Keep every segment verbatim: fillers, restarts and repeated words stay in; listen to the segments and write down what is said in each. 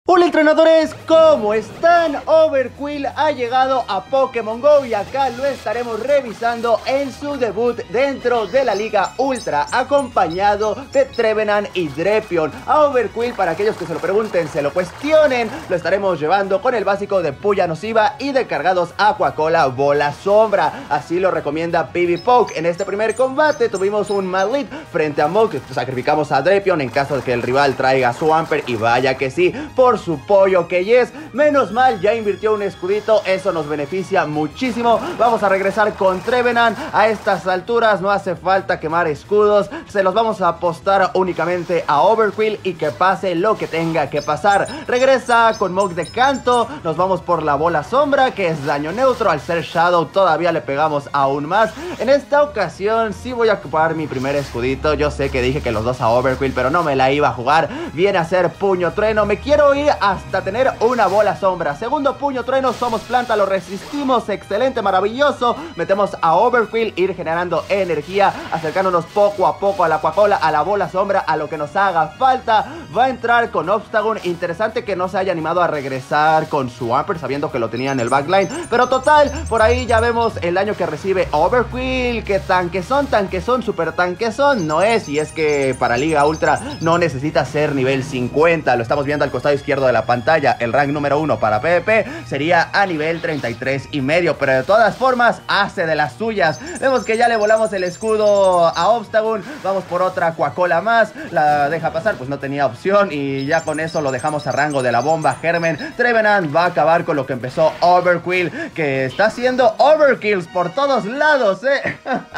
Hola entrenadores, ¿cómo están? Overqwil ha llegado a Pokémon Go y acá lo estaremos revisando en su debut dentro de la Liga Ultra, acompañado de Trevenant y Drapion. A Overqwil, para aquellos que se lo pregunten, se lo cuestionen, lo estaremos llevando con el básico de Puya Nociva y de cargados Aquacola Bola Sombra. Así lo recomienda PvPoke. En este primer combate tuvimos un mal lead frente a Mog, sacrificamos a Drapion en caso de que el rival traiga Swampert y vaya que sí, por su pollo que yes, menos mal ya invirtió un escudito, eso nos beneficia muchísimo. Vamos a regresar con Trevenant, a estas alturas no hace falta quemar escudos, se los vamos a apostar únicamente a Overqwil y que pase lo que tenga que pasar. Regresa con Mog de canto, nos vamos por la bola sombra que es daño neutro, al ser Shadow todavía le pegamos aún más. En esta ocasión sí voy a ocupar mi primer escudito, yo sé que dije que los dos a Overqwil, pero no me la iba a jugar, viene a ser puño trueno, me quiero ir hasta tener una bola sombra. Segundo puño trueno, somos planta, lo resistimos, excelente, maravilloso. Metemos a Overqwil, ir generando energía, acercándonos poco a poco a la Aquacola, a la bola sombra, a lo que nos haga falta. Va a entrar con Obstagoon, interesante que no se haya animado a regresar con Swampert, sabiendo que lo tenía en el backline, pero total, por ahí ya vemos el daño que recibe Overqwil, que tanquezón, tanquezón, super tanquezón no es, y es que para Liga Ultra no necesita ser nivel cincuenta, lo estamos viendo al costado izquierdo de la pantalla. El rank número uno para PvP sería a nivel treinta y tres y medio, pero de todas formas hace de las suyas. Vemos que ya le volamos el escudo a Obstagoon, vamos por otra Aquacola más, la deja pasar, pues no tenía opción y ya con eso lo dejamos a rango de la bomba Germen. Trevenant va a acabar con lo que empezó Overqwil, que está haciendo overkills por todos lados, eh.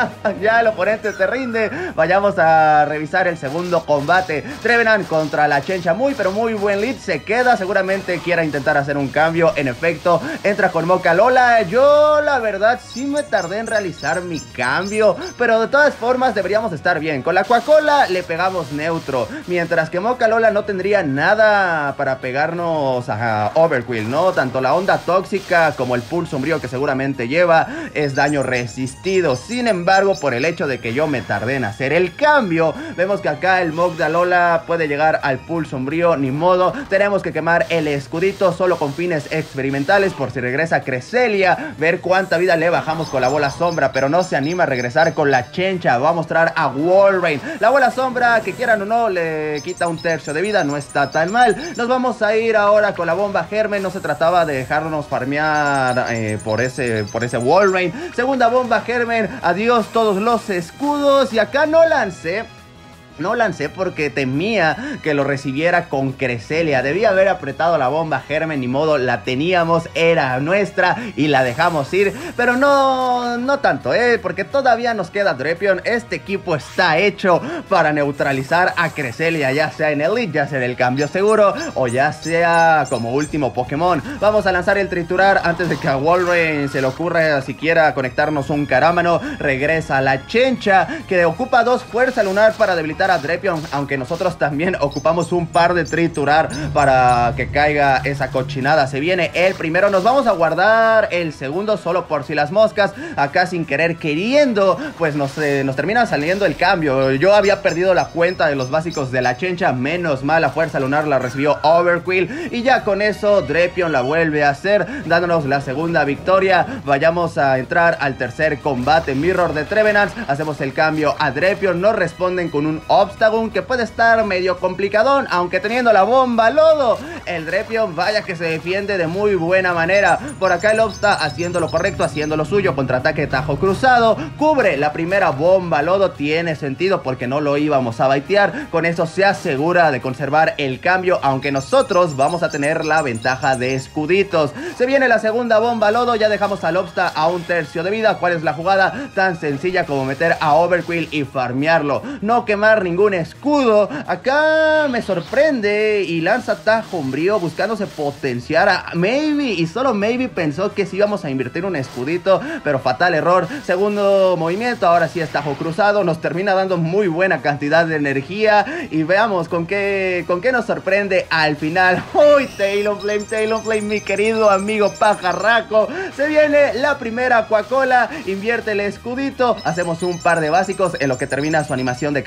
Ya el oponente se rinde. Vayamos a revisar el segundo combate. Trevenant contra la Chencha, muy pero muy buen lead, se queda, seguramente quiera intentar hacer un cambio. En efecto, entra con Mokalola. Yo la verdad sí me tardé en realizar mi cambio, pero de todas formas deberíamos estar bien. Con la Aquacola le pegamos neutro, mientras que Mokalola no tendría nada para pegarnos a Overqwil, ¿no? Tanto la onda tóxica como el pulso sombrío que seguramente lleva es daño resistido. Sin embargo, por el hecho de que yo me tardé en hacer el cambio, vemos que acá el Mokalola puede llegar al pulso sombrío, ni modo, tenemos que quemar el escudito solo con fines experimentales por si regresa Cresselia, ver cuánta vida le bajamos con la bola sombra, pero no se anima a regresar con la Chencha. Va a mostrar a Walrein, la bola sombra, que quieran o no le quita un tercio de vida, no está tan mal. Nos vamos a ir ahora con la bomba Germen, no se trataba de dejarnos farmear eh, por ese por ese Walrein. Segunda bomba Germen, adiós todos los escudos, y acá no lancé No lancé porque temía que lo recibiera con Cresselia. Debía haber apretado la bomba Germen, ni modo, la teníamos, era nuestra y la dejamos ir. Pero no, no tanto, ¿eh? Porque todavía nos queda Drapion. Este equipo está hecho para neutralizar a Cresselia, ya sea en Elite, ya sea en el cambio seguro o ya sea como último Pokémon. Vamos a lanzar el triturar antes de que a Walrein se le ocurra siquiera conectarnos un carámano. Regresa la Chencha, que ocupa dos fuerza lunar para debilitar a Drapion, aunque nosotros también ocupamos un par de triturar para que caiga esa cochinada. Se viene el primero, nos vamos a guardar el segundo solo por si las moscas. Acá sin querer queriendo pues nos, eh, nos termina saliendo el cambio. Yo había perdido la cuenta de los básicos de la Chencha, menos mal la fuerza lunar la recibió Overqwil y ya con eso Drapion la vuelve a hacer, dándonos la segunda victoria. Vayamos a entrar al tercer combate. Mirror de Trevenant, hacemos el cambio a Drapion, nos responden con un Obstagoon que puede estar medio complicadón, aunque teniendo la bomba lodo, el Drapion vaya que se defiende de muy buena manera. Por acá el Obsta haciendo lo correcto, haciendo lo suyo, contraataque tajo cruzado, cubre la primera bomba lodo, tiene sentido porque no lo íbamos a baitear. Con eso se asegura de conservar el cambio, aunque nosotros vamos a tener la ventaja de escuditos. Se viene la segunda bomba lodo, ya dejamos al Obsta a un tercio de vida. ¿Cuál es la jugada? Tan sencilla como meter a Overqwil y farmearlo, no quemar ningún escudo. Acá me sorprende y lanza tajo umbrío buscándose potenciar a Maybe, y solo Maybe pensó que sí íbamos a invertir un escudito, pero fatal error. Segundo movimiento, ahora sí es tajo cruzado, nos termina dando muy buena cantidad de energía y veamos con qué con qué nos sorprende al final. Uy, Talonflame, Talonflame, mi querido amigo pajarraco, se viene la primera Aquacola, invierte el escudito, hacemos un par de básicos en lo que termina su animación de calcinación.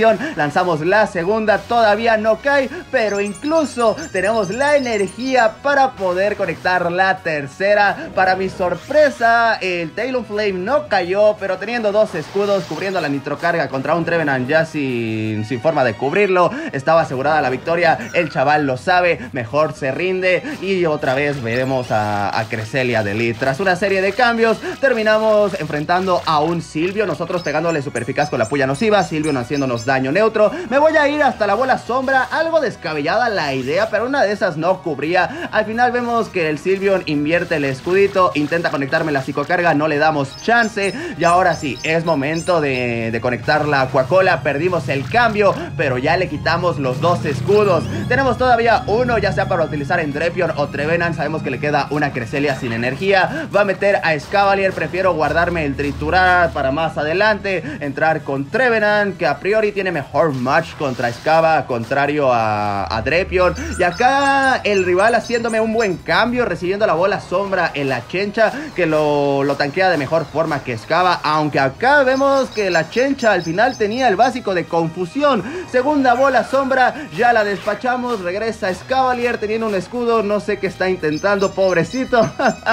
posición, lanzamos la segunda, todavía no cae, pero incluso tenemos la energía para poder conectar la tercera. Para mi sorpresa, el Talonflame no cayó, pero teniendo dos escudos cubriendo la nitrocarga contra un Trevenant ya sin, sin forma de cubrirlo, estaba asegurada la victoria. El chaval lo sabe, mejor se rinde y otra vez veremos a, a Cresselia de Elite. Tras una serie de cambios, terminamos enfrentando a un Sylveon, nosotros pegándole super eficaz con la puya nociva, Sylveon haciéndonos daño neutro. Me voy a ir hasta la bola sombra, algo descabellada la idea, pero una de esas no cubría. Al final vemos que el Sylveon invierte el escudito, intenta conectarme la psicocarga, no le damos chance. Y ahora sí, es momento de, de conectar la Aquacola. Perdimos el cambio, pero ya le quitamos los dos escudos. Tenemos todavía uno, ya sea para utilizar en Drapion o Trevenant. Sabemos que le queda una Cresselia sin energía. Va a meter a Escavalier, prefiero guardarme el triturar para más adelante. Entrar con Trevenant, que a priori tiene mejor match contra Escava, contrario a, a Drapion. Y acá el rival haciéndome un buen cambio, recibiendo la bola sombra en la Chencha, que lo, lo tanquea de mejor forma que Escava. Aunque acá vemos que la Chencha al final tenía el básico de confusión. Segunda bola sombra, ya la despachamos. Regresa Escavalier teniendo un escudo, no sé qué está intentando, pobrecito.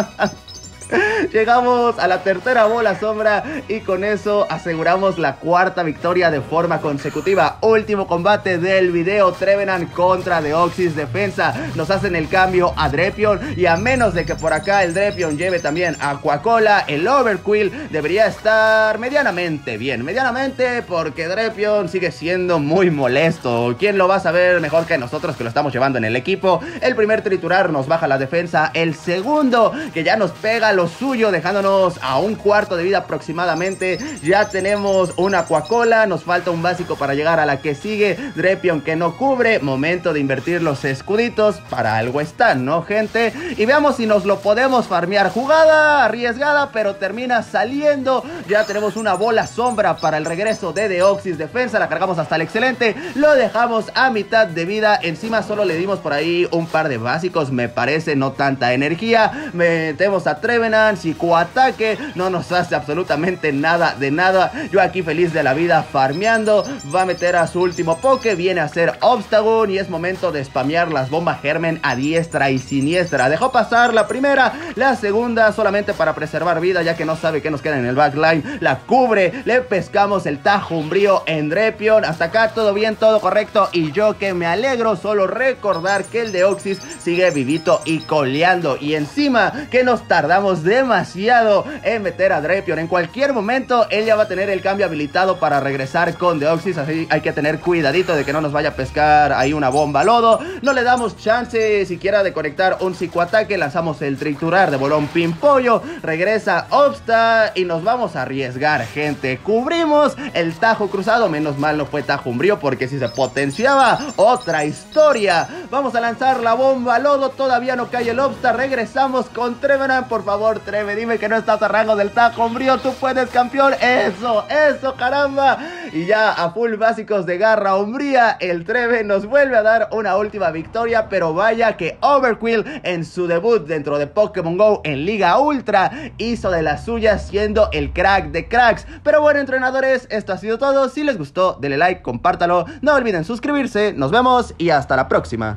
Llegamos a la tercera bola sombra y con eso aseguramos la cuarta victoria de forma consecutiva. Último combate del video, Trevenant contra Deoxys Defensa. Nos hacen el cambio a Drapion y a menos de que por acá el Drapion lleve también Aquacola, el Overquill debería estar medianamente bien. Medianamente porque Drapion sigue siendo muy molesto. ¿Quién lo va a saber mejor que nosotros que lo estamos llevando en el equipo? El primer triturar nos baja la defensa. El segundo que ya nos pega lo suyo, dejándonos a un cuarto de vida aproximadamente. Ya tenemos una Aquacola, nos falta un básico para llegar a la que sigue. Drapion que no cubre, momento de invertir los escuditos, para algo están, ¿no, gente? Y veamos si nos lo podemos farmear. Jugada arriesgada, pero termina saliendo. Ya tenemos una bola sombra para el regreso de Deoxys Defensa, la cargamos hasta el excelente, lo dejamos a mitad de vida. Encima solo le dimos por ahí un par de básicos, me parece, no tanta energía. Metemos a Trevenant, psicoataque, no nos hace absolutamente nada de nada. Yo aquí feliz de la vida farmeando. Va a meter a su último poke, viene a hacer Obstagoon y es momento de spamear las bombas Germen a diestra y siniestra. Dejó pasar la primera, la segunda solamente para preservar vida, ya que no sabe qué nos queda en el backline. La cubre, le pescamos el tajo umbrío en Drapion. Hasta acá todo bien, todo correcto y yo que me alegro. Solo recordar que el Deoxys sigue vivito y coleando y encima que nos tardamos demasiado en meter a Drapion. En cualquier momento él ya va a tener el cambio habilitado para regresar con Deoxys, así hay que tener cuidadito de que no nos vaya a pescar ahí una bomba lodo. No le damos chance siquiera de conectar un psicoataque, lanzamos el triturar de bolón pimpollo, regresa Obsta y nos vamos a arriesgar, gente. Cubrimos el tajo cruzado, menos mal no fue tajo umbrío porque si se potenciaba otra historia. Vamos a lanzar la bomba lodo, todavía no cae el Obsta, regresamos con Trevenant. Por favor, Treve, dime que no estás a rango del tajo umbrío, tú puedes, campeón. Eso, eso, caramba. Y ya a full básicos de garra umbría, el Treve nos vuelve a dar una última victoria. Pero vaya que Overquill en su debut dentro de Pokémon GO en Liga Ultra hizo de las suyas, siendo el crack de cracks. Pero bueno, entrenadores, esto ha sido todo. Si les gustó, denle like, compártalo, no olviden suscribirse. Nos vemos y hasta la próxima.